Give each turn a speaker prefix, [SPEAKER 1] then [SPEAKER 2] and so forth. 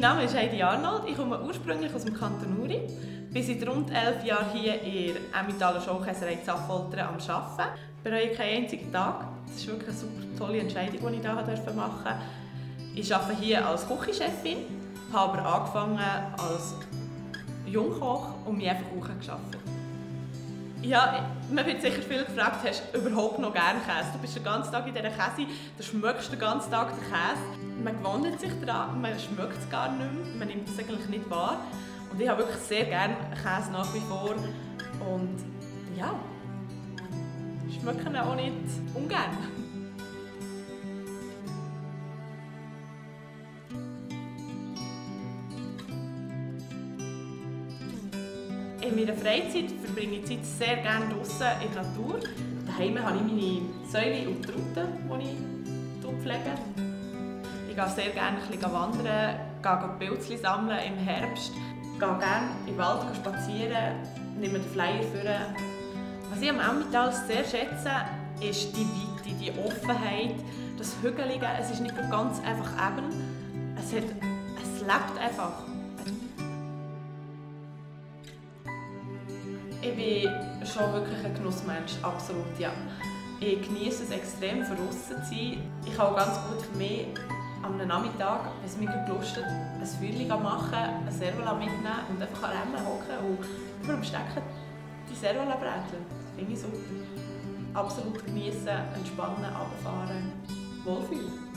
[SPEAKER 1] Name ist Heidi Arnold, ich komme ursprünglich aus dem Kanton Uri. Bin seit rund 11 Jahren hier in der Emmentaler Schaukäserei Affoltern am Arbeiten. Ich bereue keinen einzigen Tag. Das ist wirklich eine super tolle Entscheidung, die ich hier machen durfte. Ich arbeite hier als Küchenchefin, habe aber angefangen als Jungkoch und mich einfach auch gearbeitet. Ja, man wird sicher viel gefragt, hast du überhaupt noch gerne Käse? Du bist den ganzen Tag in dieser Käse, du schmeckst den ganzen Tag den Käse. Man gewöhnt sich daran, man schmeckt es gar nicht mehr, man nimmt es eigentlich nicht wahr. Und ich habe wirklich sehr gerne Käse nach wie vor. Und ja, schmecke ihn auch nicht ungern. In meiner Freizeit verbringe ich Zeit sehr gerne draußen in der Natur. Daheim habe ich meine Säule und Truten, die ich pflege. Ich gehe sehr gerne ein bisschen wandern, gehe Pilze sammeln im Herbst, gehe gerne im Wald spazieren, nehme den Flyer vor. Was ich am Emmental sehr schätze, ist die Weite, die Offenheit, das Hügelige. Es ist nicht ganz einfach eben, es lebt einfach. Ich bin schon wirklich ein Genussmensch, absolut, ja. Ich genieße es extrem, draussen zu sein. Ich kann auch ganz gut für mich am Nachmittag, wenn es mir gelustet, ein Feuerchen machen, ein Servola mitnehmen und einfach an Remmen hocken und über dem Stecken die Servola bräteln. Das finde ich super. Absolut genießen, entspannen, runterfahren, wohlfühlen.